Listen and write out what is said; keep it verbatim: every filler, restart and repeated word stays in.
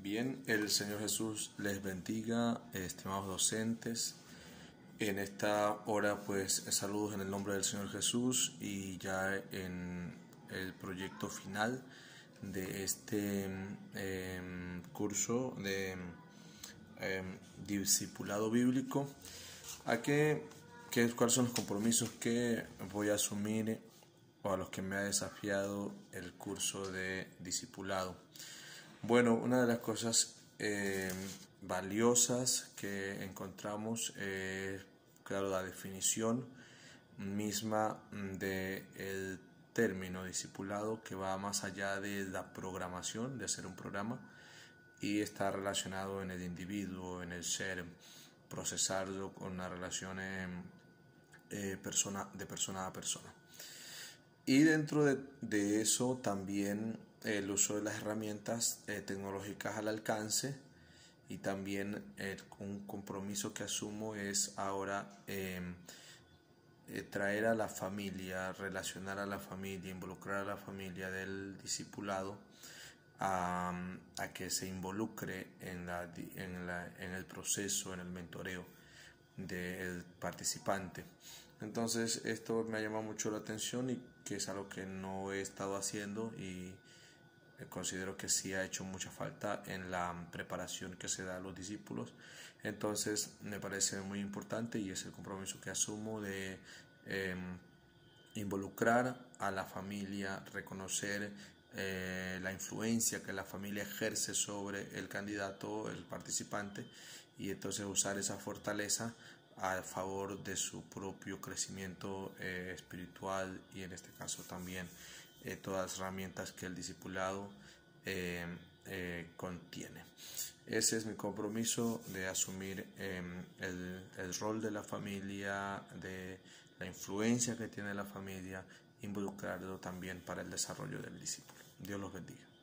Bien, el Señor Jesús les bendiga, estimados docentes. En esta hora, pues, saludos en el nombre del Señor Jesús y ya en el proyecto final de este eh, curso de eh, discipulado bíblico. ¿A qué, qué, cuáles son los compromisos que voy a asumir o a los que me ha desafiado el curso de discipulado? Bueno, una de las cosas eh, valiosas que encontramos es, eh, claro, la definición misma del término discipulado, que va más allá de la programación, de hacer un programa, y está relacionado en el individuo, en el ser, procesarlo con una relación eh, persona, de persona a persona. Y dentro de, de eso también el uso de las herramientas eh, tecnológicas al alcance, y también eh, un compromiso que asumo es ahora eh, eh, traer a la familia, relacionar a la familia, involucrar a la familia del discipulado a, a que se involucre en, la, en, la, en el proceso, en el mentoreo del participante. Entonces esto me ha llamado mucho la atención y que es algo que no he estado haciendo, y considero que sí ha hecho mucha falta en la preparación que se da a los discípulos. Entonces me parece muy importante y es el compromiso que asumo de eh, involucrar a la familia, reconocer eh, la influencia que la familia ejerce sobre el candidato, el participante, y entonces usar esa fortaleza a favor de su propio crecimiento eh, espiritual, y en este caso también eh, todas las herramientas que el discipulado eh, eh, contiene. Ese es mi compromiso, de asumir eh, el, el rol de la familia, de la influencia que tiene la familia, involucrarlo también para el desarrollo del discípulo. Dios los bendiga.